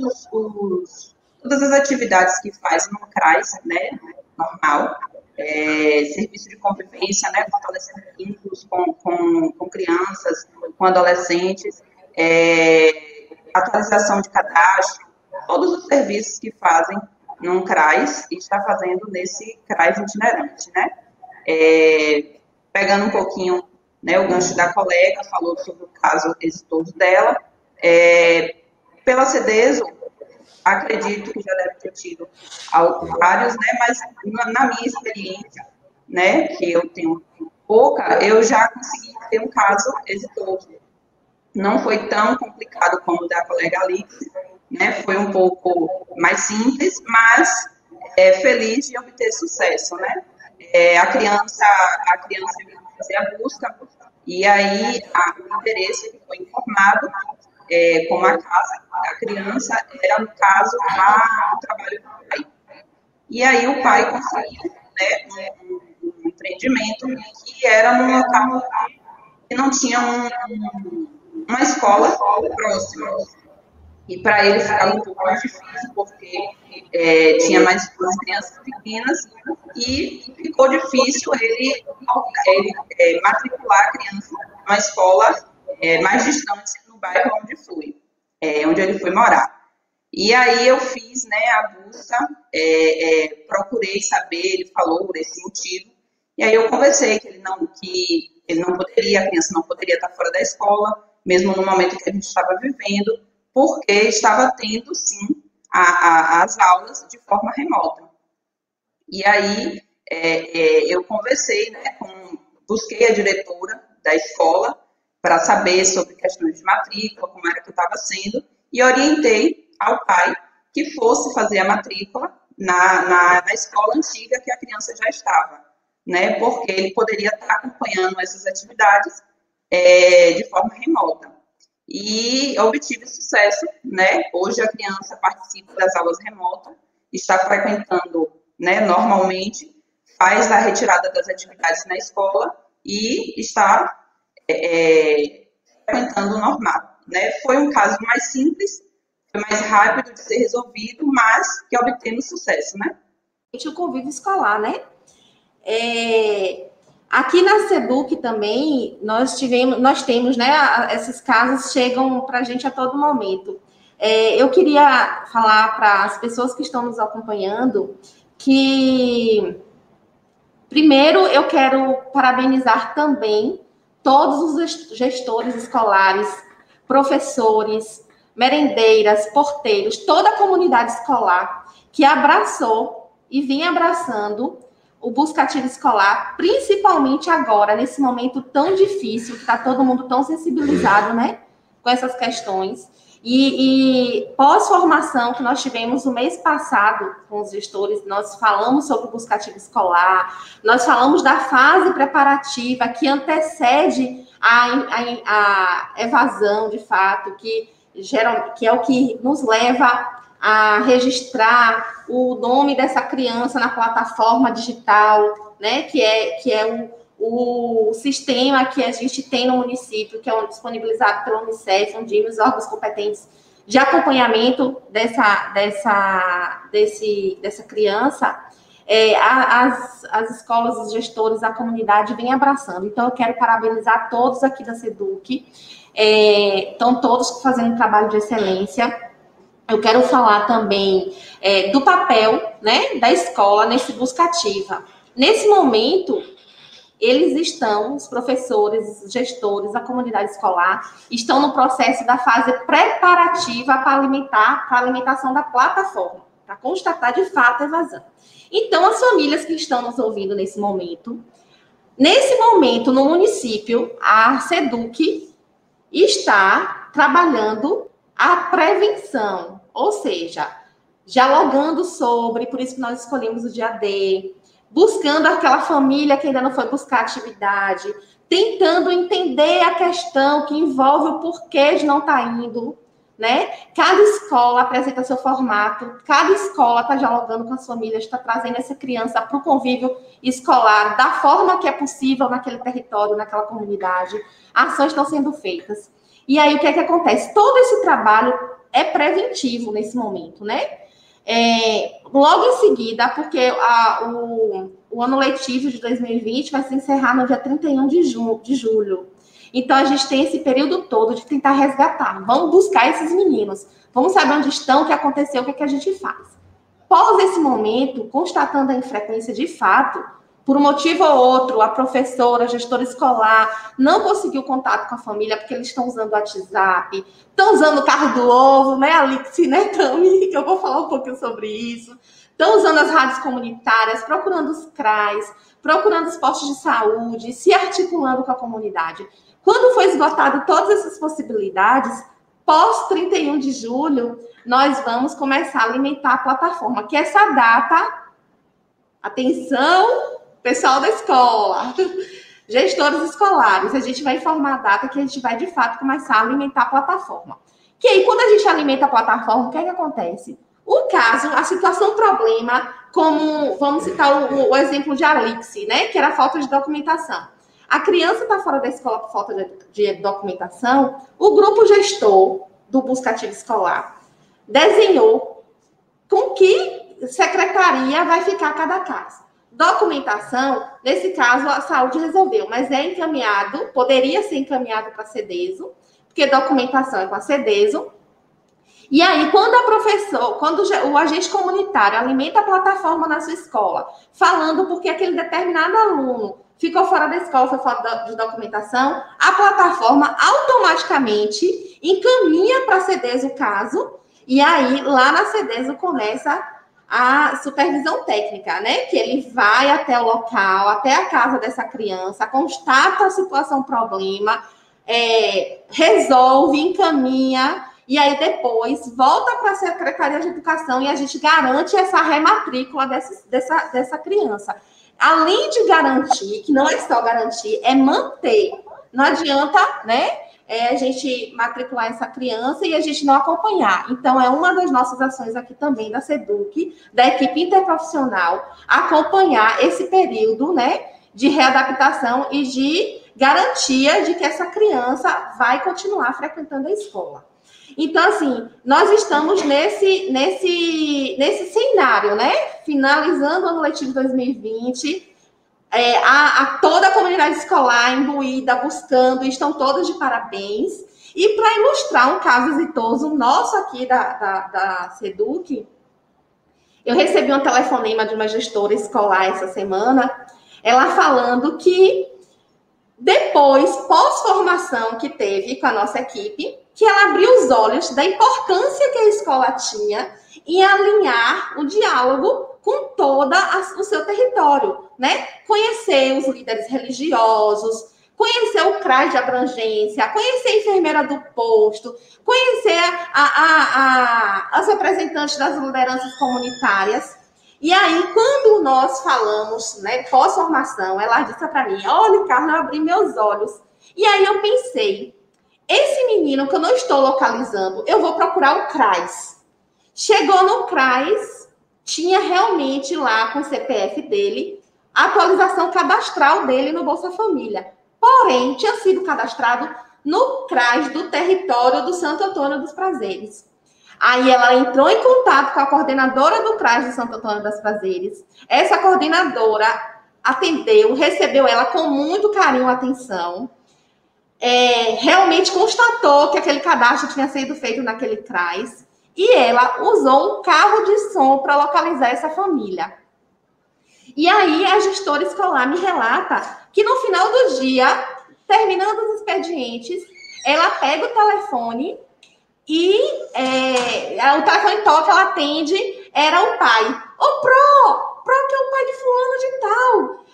as atividades que faz no CRAs, né? Normal, serviço de convivência, né? Fortalecendo vínculos com crianças, com adolescentes, atualização de cadastro, todos os serviços que fazem num CRAs e está fazendo nesse CRAs itinerante, né? Pegando um pouquinho, né, o gancho da colega, falou sobre o caso exitoso dela. Pela CEDESO, acredito que já deve ter tido vários, né, mas na minha experiência, né, que eu tenho pouca, eu já consegui ter um caso exitoso. Não foi tão complicado como o da colega Alix, né, foi um pouco mais simples, mas feliz de obter sucesso, né? A criança ia fazer a busca, e aí o interesse que foi informado, como a casa da criança era, no caso, o trabalho do pai. E aí o pai conseguiu, né, um empreendimento que era num local que não tinha uma escola próxima. E para ele ficava um pouco mais difícil, porque tinha mais duas crianças pequenas, e ficou difícil ele matricular a criança numa escola mais distante no bairro onde ele foi morar. E aí eu fiz, né, a busca, procurei saber, ele falou por esse motivo, e aí eu conversei que ele não poderia, a criança não poderia estar fora da escola, mesmo no momento que a gente estava vivendo, porque estava tendo, sim, as aulas de forma remota. E aí eu conversei, né, busquei a diretora da escola para saber sobre questões de matrícula, como era que estava sendo, e orientei ao pai que fosse fazer a matrícula na escola antiga que a criança já estava, né, porque ele poderia estar acompanhando essas atividades de forma remota. E obtive sucesso, né? Hoje a criança participa das aulas remotas, está frequentando, né, normalmente, faz a retirada das atividades na escola e está frequentando normal, né? Foi um caso mais simples, foi mais rápido de ser resolvido, mas que obtemos sucesso, né? O convívio escolar, né? Aqui na SEDUC também, nós temos, né, esses casos chegam para a gente a todo momento. Eu queria falar para as pessoas que estão nos acompanhando que, primeiro, eu quero parabenizar também todos os gestores escolares, professores, merendeiras, porteiros, toda a comunidade escolar que abraçou e vem abraçando o Buscativa Escolar, principalmente agora, nesse momento tão difícil, que está todo mundo tão sensibilizado, né, com essas questões. E pós-formação que nós tivemos no mês passado com os gestores, nós falamos sobre o Buscativa Escolar, nós falamos da fase preparativa que antecede a evasão, de fato, que é o que nos leva a registrar o nome dessa criança na plataforma digital, né, que é o sistema que a gente tem no município, que é disponibilizado pela Unicef, onde os órgãos competentes de acompanhamento dessa criança, as escolas, os gestores, a comunidade vem abraçando. Então, eu quero parabenizar todos aqui da SEDUC, estão todos fazendo um trabalho de excelência. Eu quero falar também do papel, né, da escola nesse Buscativa. Nesse momento, eles estão, os professores, os gestores, a comunidade escolar, estão no processo da fase preparativa para a alimentação da plataforma, para constatar de fato a evasão. Então, as famílias que estão nos ouvindo nesse momento no município, a SEDUC está trabalhando a prevenção, ou seja, dialogando sobre, por isso que nós escolhemos o dia D, buscando aquela família que ainda não foi buscar atividade, tentando entender a questão que envolve o porquê de não estar indo, né? Cada escola apresenta seu formato, cada escola está dialogando com as famílias, está trazendo essa criança para o convívio escolar da forma que é possível naquele território, naquela comunidade. Ações estão sendo feitas. E aí, o que é que acontece? Todo esse trabalho é preventivo nesse momento, né? Logo em seguida, porque o ano letivo de 2020 vai se encerrar no dia 31 de julho. Então, a gente tem esse período todo de tentar resgatar. Vamos buscar esses meninos. Vamos saber onde estão, o que aconteceu, o que é que a gente faz. Após esse momento, constatando a infrequência de fato, por um motivo ou outro, a professora, a gestora escolar, não conseguiu contato com a família, porque eles estão usando o WhatsApp, estão usando o carro do ovo, né, Alix, né, Tami, que eu vou falar um pouquinho sobre isso, estão usando as rádios comunitárias, procurando os CRAs, procurando os postos de saúde, se articulando com a comunidade. Quando foi esgotado todas essas possibilidades, pós 31 de julho, nós vamos começar a alimentar a plataforma, que é essa data, atenção, pessoal da escola, gestores escolares, a gente vai informar a data que a gente vai, de fato, começar a alimentar a plataforma. Que aí, quando a gente alimenta a plataforma, o que é que acontece? O caso, a situação problema, como, vamos citar o exemplo de Alix, né, que era a falta de documentação. A criança está fora da escola por falta de documentação, o grupo gestor do Buscativa Escolar desenhou com que secretaria vai ficar cada caso. Documentação, nesse caso, a saúde resolveu, mas é encaminhado, poderia ser encaminhado para a CEDESO, porque documentação é com a CEDESO. E aí, quando o agente comunitário alimenta a plataforma na sua escola, falando porque aquele determinado aluno ficou fora da escola, foi fora de documentação, a plataforma automaticamente encaminha para a CEDESO o caso, e aí, lá na CEDESO, começa a supervisão técnica, né? Que ele vai até o local, até a casa dessa criança, constata a situação, problema, resolve, encaminha, e aí depois volta para a Secretaria de Educação e a gente garante essa rematrícula dessa criança. Além de garantir, que não é só garantir, é manter. Não adianta, né, a gente matricular essa criança e a gente não acompanhar. Então, é uma das nossas ações aqui também da SEDUC, da equipe interprofissional, acompanhar esse período, né, de readaptação e de garantia de que essa criança vai continuar frequentando a escola. Então, assim, nós estamos nesse cenário, né? Finalizando o ano letivo 2020, toda a comunidade escolar imbuída, buscando, estão todos de parabéns. E para ilustrar um caso exitoso nosso aqui da SEDUC, eu recebi um telefonema de uma gestora escolar essa semana, ela falando que depois, pós-formação que teve com a nossa equipe, que ela abriu os olhos da importância que a escola tinha em alinhar o diálogo com todo o seu território, né? Conhecer os líderes religiosos, conhecer o CRAS de abrangência, conhecer a enfermeira do posto, conhecer as representantes das lideranças comunitárias. E aí, quando nós falamos, né, pós-formação, ela disse para mim, olha, Carla, eu abri meus olhos. E aí eu pensei, esse menino que eu não estou localizando, eu vou procurar o CRAS. Chegou no CRAS, tinha realmente lá com o CPF dele, a atualização cadastral dele no Bolsa Família. Porém, tinha sido cadastrado no CRAS do território do Santo Antônio dos Prazeres. Aí ela entrou em contato com a coordenadora do CRAS de Santo Antônio dos Prazeres. Essa coordenadora atendeu, recebeu ela com muito carinho e atenção. Realmente constatou que aquele cadastro tinha sido feito naquele CRAS. E ela usou um carro de som para localizar essa família. E aí a gestora escolar me relata que no final do dia, terminando os expedientes, ela pega o telefone e o telefone toca, ela atende, era o pai. Ô, Pro que é o pai de fulano de tal.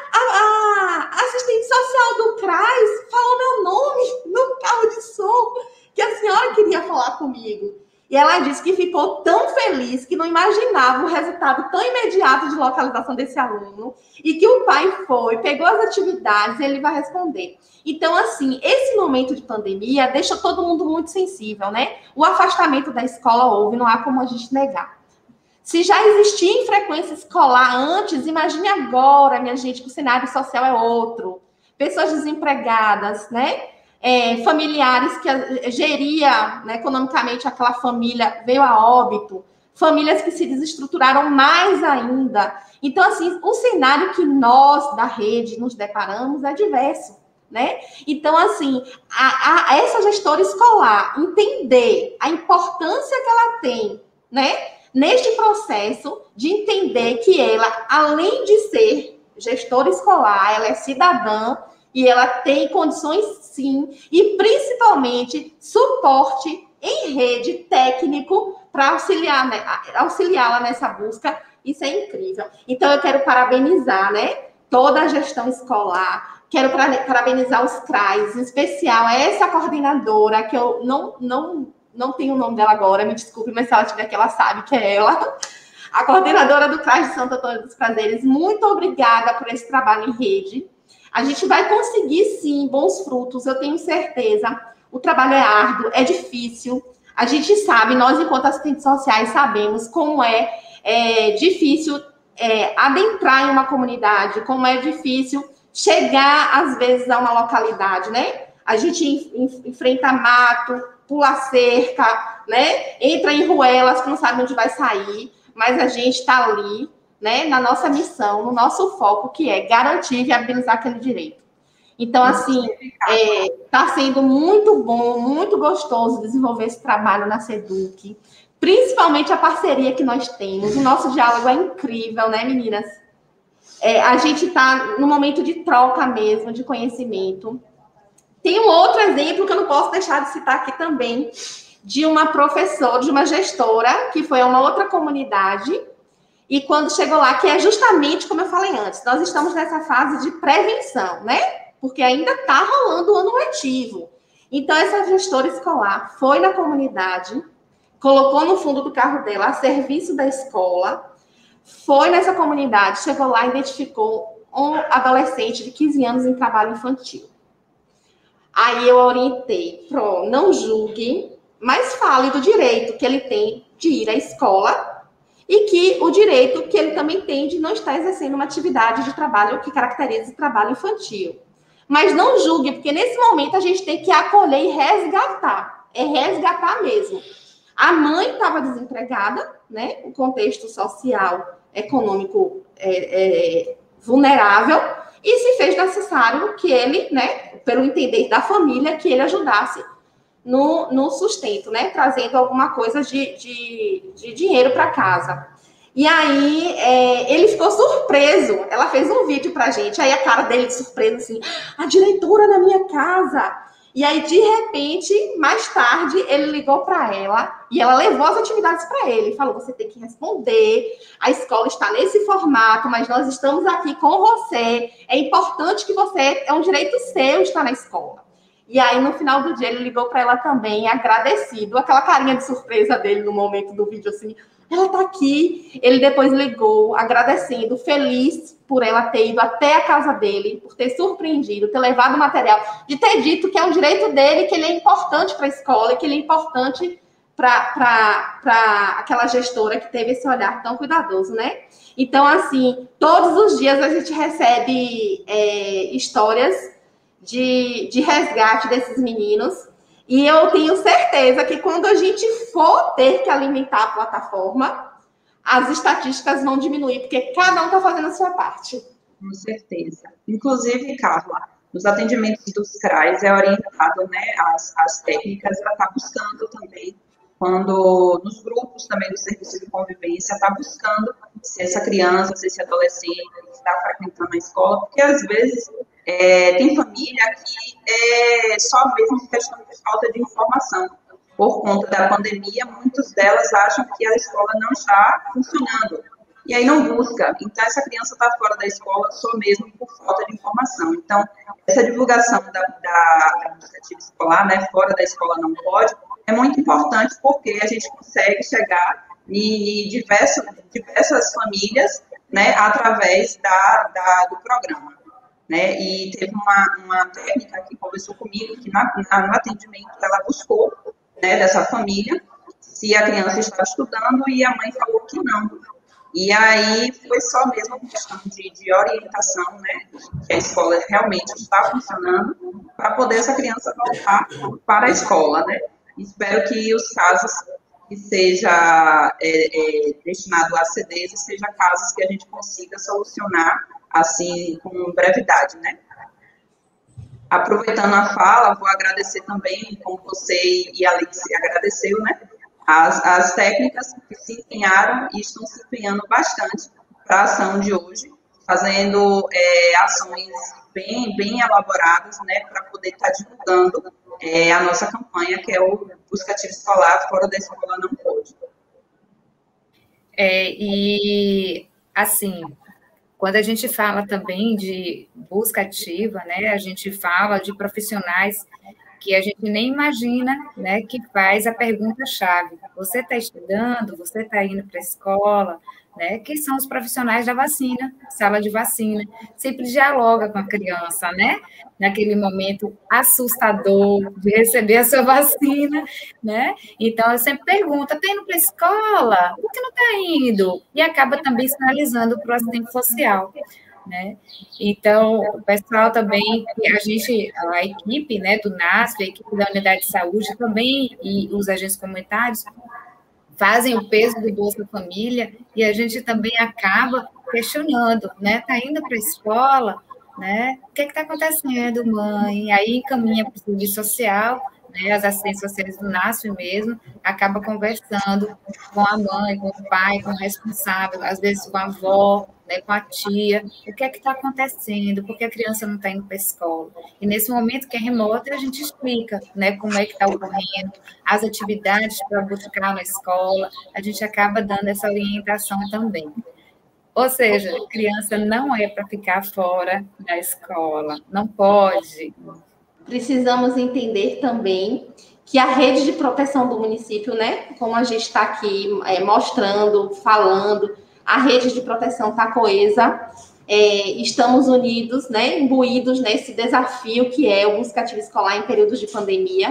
A assistente social do CRAS falou meu nome no carro de som, que a senhora queria falar comigo. E ela disse que ficou tão feliz que não imaginava o resultado tão imediato de localização desse aluno e que o pai pegou as atividades e ele vai responder. Então, assim, esse momento de pandemia deixa todo mundo muito sensível, né? O afastamento da escola houve, não há como a gente negar. Se já existia infrequência escolar antes, imagine agora, minha gente, que o cenário social é outro. Pessoas desempregadas, né? Familiares que geria, né, economicamente aquela família veio a óbito, famílias que se desestruturaram mais ainda. Então, assim, o cenário que nós da rede nos deparamos é diverso, né? Então, assim, essa gestora escolar entender a importância que ela tem, né, neste processo de entender que ela, além de ser gestora escolar, ela é cidadã e ela tem condições, sim, e principalmente suporte em rede técnico para auxiliá-la nessa busca. Isso é incrível. Então, eu quero parabenizar, né, toda a gestão escolar, quero parabenizar os CRAs, em especial essa coordenadora, que eu não tenho o nome dela agora, me desculpe, mas se ela tiver aqui, ela sabe que é ela. A coordenadora do CRAS de Santo Antônio dos Prazeres, muito obrigada por esse trabalho em rede. A gente vai conseguir, sim, bons frutos, eu tenho certeza. O trabalho é árduo, é difícil. A gente sabe, nós, enquanto assistentes sociais, sabemos como é difícil adentrar em uma comunidade, como é difícil chegar, às vezes, a uma localidade, né? A gente enfrenta mato, pula cerca, né? Entra em ruelas que não sabe onde vai sair, mas a gente está ali, né, na nossa missão, no nosso foco, que é garantir e viabilizar aquele direito. Então, assim, está sendo muito bom, muito gostoso desenvolver esse trabalho na SEDUC, principalmente a parceria que nós temos. O nosso diálogo é incrível, né, meninas? A gente está no momento de troca mesmo, de conhecimento. Tem um outro exemplo que eu não posso deixar de citar aqui também, de uma professora, de uma gestora, que foi a uma outra comunidade. E quando chegou lá, que é justamente como eu falei antes, nós estamos nessa fase de prevenção, né? Porque ainda está rolando o ano letivo. Então, essa gestora escolar foi na comunidade, colocou no fundo do carro dela a serviço da escola, foi nessa comunidade, chegou lá e identificou um adolescente de 15 anos em trabalho infantil. Aí eu orientei, não julgue, mas fale do direito que ele tem de ir à escola, e que o direito que ele também tem de não estar exercendo uma atividade de trabalho que caracteriza o trabalho infantil. Mas não julgue, porque nesse momento a gente tem que acolher e resgatar é resgatar mesmo. A mãe estava desempregada, né? O contexto social, econômico vulnerável, e se fez necessário que ele, né, pelo entender da família, que ele ajudasse no sustento, né? Trazendo alguma coisa de dinheiro para casa. E aí, ele ficou surpreso. Ela fez um vídeo pra gente. Aí a cara dele de surpreso, assim, a diretora na minha casa. E aí, de repente, mais tarde, ele ligou para ela e ela levou as atividades para ele. Falou, você tem que responder, a escola está nesse formato, mas nós estamos aqui com você. É importante que você, é um direito seu estar na escola. E aí, no final do dia, ele ligou para ela também, agradecido. Aquela carinha de surpresa dele no momento do vídeo, assim, ela tá aqui. Ele depois ligou, agradecendo, feliz por ela ter ido até a casa dele, por ter surpreendido, ter levado o material, de ter dito que é um direito dele, que ele é importante para a escola, que ele é importante para aquela gestora que teve esse olhar tão cuidadoso, né? Então, assim, todos os dias a gente recebe histórias de resgate desses meninos. E eu tenho certeza que quando a gente for ter que alimentar a plataforma, as estatísticas vão diminuir, porque cada um está fazendo a sua parte. Com certeza. Inclusive, Carla, nos atendimentos dos CRAs é orientado, né, as técnicas, ela está buscando também, quando nos grupos também do serviço de convivência, está buscando se essa criança, se esse adolescente está frequentando a escola, porque às vezes tem família que é só mesmo questão de falta de informação. Por conta da pandemia, muitas delas acham que a escola não está funcionando. E aí não busca. Então, essa criança está fora da escola só mesmo por falta de informação. Então, essa divulgação da iniciativa escolar, né, fora da escola não pode, é muito importante porque a gente consegue chegar em diversas famílias, né, através do programa. Né? E teve uma técnica que conversou comigo, que no atendimento ela buscou, né, dessa família, se a criança estava estudando, e a mãe falou que não. E aí foi só mesmo uma questão de orientação, né, que a escola realmente está funcionando, para poder essa criança voltar para a escola, né. Espero que os casos que seja destinado a CDs sejam casos que a gente consiga solucionar assim, com brevidade, né? Aproveitando a fala, vou agradecer também, como você e a Alice agradeceu, né? As técnicas que se empenharam e estão se empenhando bastante para a ação de hoje, fazendo ações bem elaboradas, né? Para poder estar divulgando a nossa campanha, que é o Busca Ativa Escolar, Fora da Escola Não Pode. E, assim, quando a gente fala também de busca ativa, né, a gente fala de profissionais que a gente nem imagina, né, que faz a pergunta-chave. Você está estudando? Você está indo para a escola? Né, que são os profissionais da vacina, sala de vacina. Sempre dialoga com a criança, né? Naquele momento assustador de receber a sua vacina, né? Então, eu sempre pergunto, está indo para a escola? Por que não está indo? E acaba também sinalizando para o assistente social, né? Então, o pessoal também, a equipe, né, do NASF, a equipe da Unidade de Saúde também, e os agentes comunitários, fazem o peso do Bolsa Família, e a gente também acaba questionando, né? Está indo para a escola, né? O que está acontecendo, mãe? Aí encaminha para o serviço social, né? As assistentes sociais do NASF mesmo, acaba conversando com a mãe, com o pai, com o responsável, às vezes com a avó, né, com a tia, o que está acontecendo, por que a criança não está indo para a escola. E nesse momento que é remoto, a gente explica, né, como é que está ocorrendo, as atividades para buscar na escola, a gente acaba dando essa orientação também. Ou seja, a criança não é para ficar fora da escola, não pode. Precisamos entender também que a rede de proteção do município, né, como a gente está aqui mostrando, falando, a rede de proteção está coesa, estamos unidos, né, imbuídos nesse desafio que é o Busca Ativa Escolar em períodos de pandemia.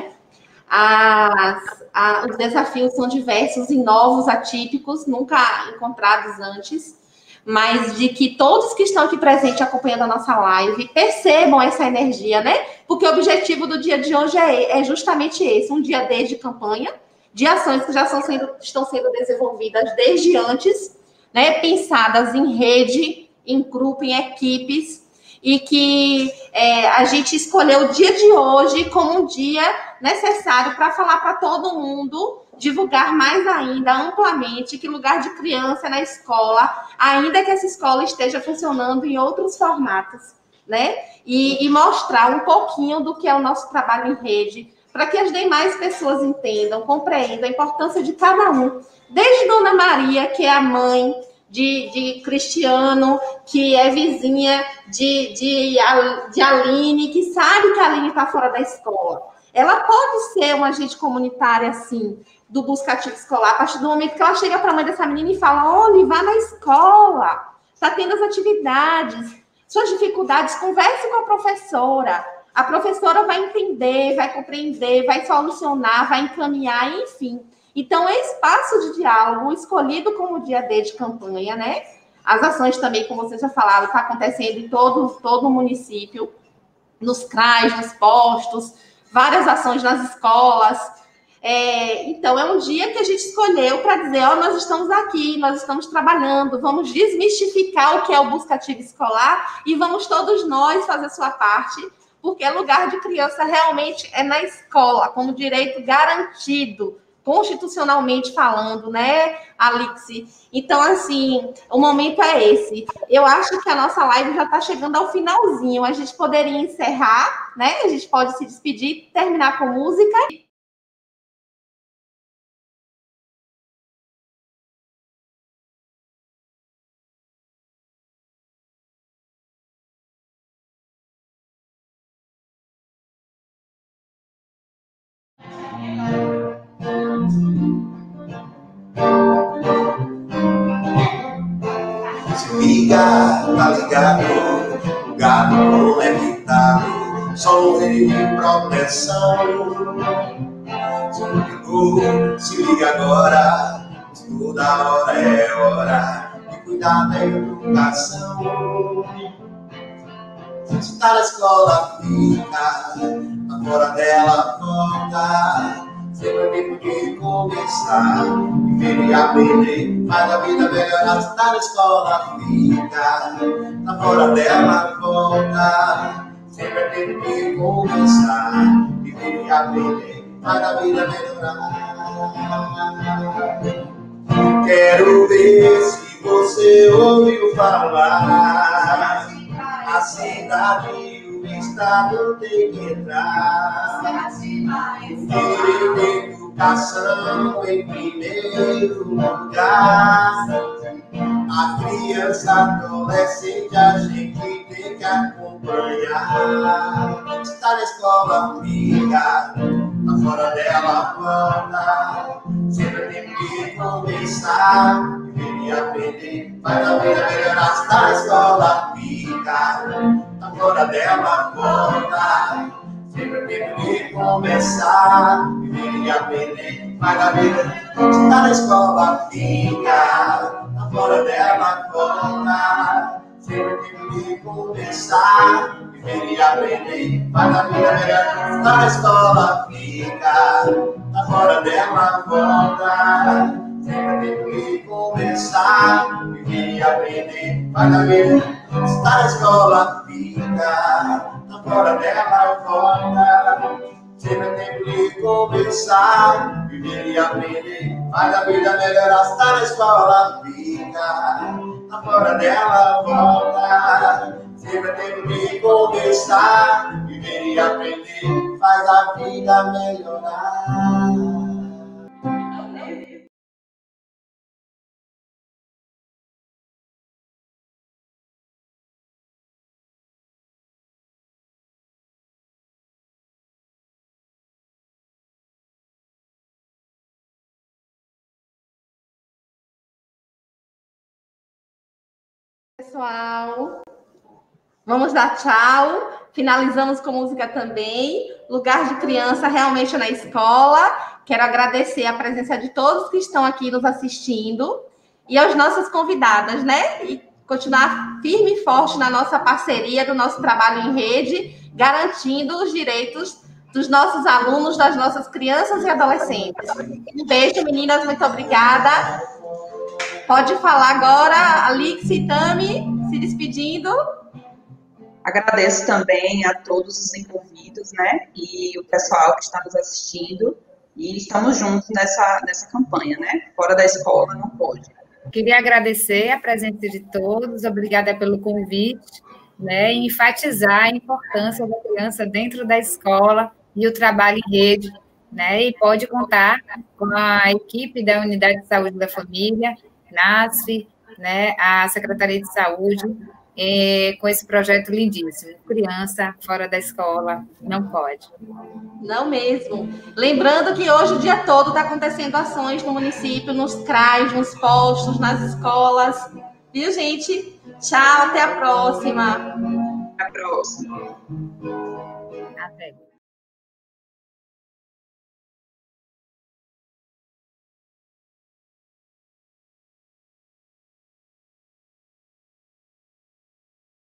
Os desafios são diversos e novos, atípicos, nunca encontrados antes, mas de que todos que estão aqui presentes acompanhando a nossa live percebam essa energia, né, Porque o objetivo do dia de hoje é justamente esse, um dia D de campanha, de ações que já estão sendo desenvolvidas desde antes, né, pensadas em rede, em grupo, em equipes, e que a gente escolheu o dia de hoje como um dia necessário para falar para todo mundo, divulgar mais ainda, amplamente, que lugar de criança é na escola, ainda que essa escola esteja funcionando em outros formatos, né? E mostrar um pouquinho do que é o nosso trabalho em rede, para que as demais pessoas entendam, compreendam a importância de cada um. Desde Dona Maria, que é a mãe de Cristiano, que é vizinha de Aline, que sabe que a Aline está fora da escola. Ela pode ser uma agente comunitária, assim, do Busca Ativa Escolar, a partir do momento que ela chega para a mãe dessa menina e fala: olha, vá na escola, está tendo as atividades, suas dificuldades, converse com a professora vai entender, vai compreender, vai solucionar, vai encaminhar, enfim. Então, é espaço de diálogo escolhido como dia D de campanha, né? As ações também, como vocês já falaram, está acontecendo em todo o município, nos CRAs, nos postos, várias ações nas escolas. Então, é um dia que a gente escolheu para dizer: ó, nós estamos aqui, nós estamos trabalhando, vamos desmistificar o que é o Busca Ativa Escolar e vamos todos nós fazer a sua parte, porque lugar de criança realmente é na escola, como direito garantido, constitucionalmente falando, né, Alixi? Então, assim, o momento é esse. Eu acho que a nossa live já está chegando ao finalzinho. A gente poderia encerrar, né? A gente pode se despedir, terminar com música. Se liga, tá ligado, o gato conectado, só um rei de proteção. Se não ligou, se liga agora, toda hora é hora de cuidar da educação. Se tá na escola, fica, fora dela, volta. Sempre é tempo de começar, viver e aprender, faz a vida melhorar. Se tá na escola, fica, fora dela, volta. Sempre é tempo de começar, viver e aprender, faz a vida melhorar. Quero ver se você ouviu falar, a cidade e o estado tem que entrar. Direito à educação em primeiro lugar. A criança, adolescente, a gente tem que acompanhar. Está na escola, fica, fora dela, volta. Sempre tem que começar, viver e aprender, faz a vida melhorar. Está na escola, fica, fora dela, volta. Sempre tem que começar, viver e aprender, faz a vida. Está na escola, fica, fora dela, volta. Sempre tem que começar, viver e aprender, faz a vida melhor. Está na escola, fica, fora dela, volta. Sempre tem que começar, viver e aprender, faz a vida. Está na escola, fica, fora dela, volta. Sempre tem que começar, viver e aprender, faz a vida melhorar. Está na escola, fica, fora dela, volta. Sempre tem que começar, viver e aprender, faz a vida melhorar. Pessoal, vamos dar tchau. Finalizamos com música também. Lugar de criança realmente é na escola. Quero agradecer a presença de todos que estão aqui nos assistindo e aos nossas convidadas, né? E continuar firme e forte na nossa parceria, do nosso trabalho em rede, garantindo os direitos dos nossos alunos, das nossas crianças e adolescentes. Um beijo, meninas, muito obrigada. Pode falar agora, Alix e Tami, se despedindo. Agradeço também a todos os envolvidos, né, e o pessoal que está nos assistindo, e estamos juntos nessa campanha, né, fora da escola não pode. Queria agradecer a presença de todos, obrigada pelo convite, né, e enfatizar a importância da criança dentro da escola e o trabalho em rede, né, e pode contar com a equipe da Unidade de Saúde da Família, NASF, né, a Secretaria de Saúde, com esse projeto lindíssimo. Criança fora da escola não pode. Não mesmo. Lembrando que hoje o dia todo está acontecendo ações no município, nos CRAs, nos postos, nas escolas. Viu, gente? Tchau, até a próxima. Até a próxima. Até.